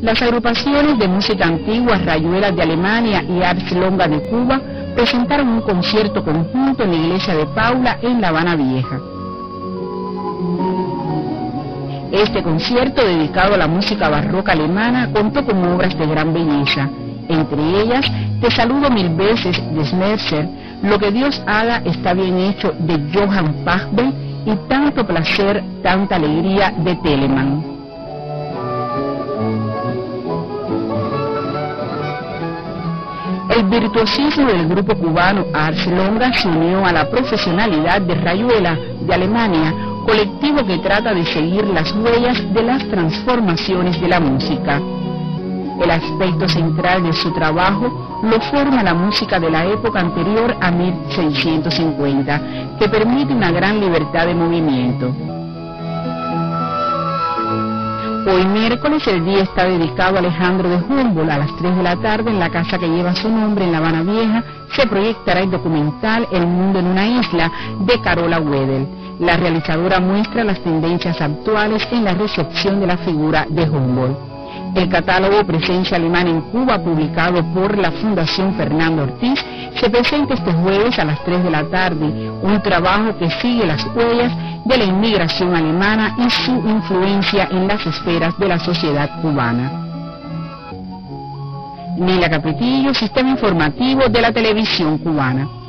Las agrupaciones de música antigua Rayuelas de Alemania y Ars Longa de Cuba presentaron un concierto conjunto en la iglesia de Paula en La Habana Vieja. Este concierto, dedicado a la música barroca alemana, contó con obras de gran belleza, entre ellas Te saludo mil veces de Schmerzer, Lo que Dios haga está bien hecho de Johann Pachbel y Tanto placer, tanta alegría de Telemann. El virtuosismo del grupo cubano Ars Longa se unió a la profesionalidad de Rayuela de Alemania, colectivo que trata de seguir las huellas de las transformaciones de la música. El aspecto central de su trabajo lo forma la música de la época anterior a 1650, que permite una gran libertad de movimiento. Hoy miércoles el día está dedicado a Alejandro de Humboldt. A las 3 de la tarde en la casa que lleva su nombre en La Habana Vieja se proyectará el documental El mundo en una isla de Carola Wedel. La realizadora muestra las tendencias actuales en la recepción de la figura de Humboldt. El catálogo Presencia Alemana en Cuba, publicado por la Fundación Fernando Ortiz, se presenta este jueves a las 3 de la tarde, un trabajo que sigue las huellas de la inmigración alemana y su influencia en las esferas de la sociedad cubana. Nila Capetillo, Sistema Informativo de la Televisión Cubana.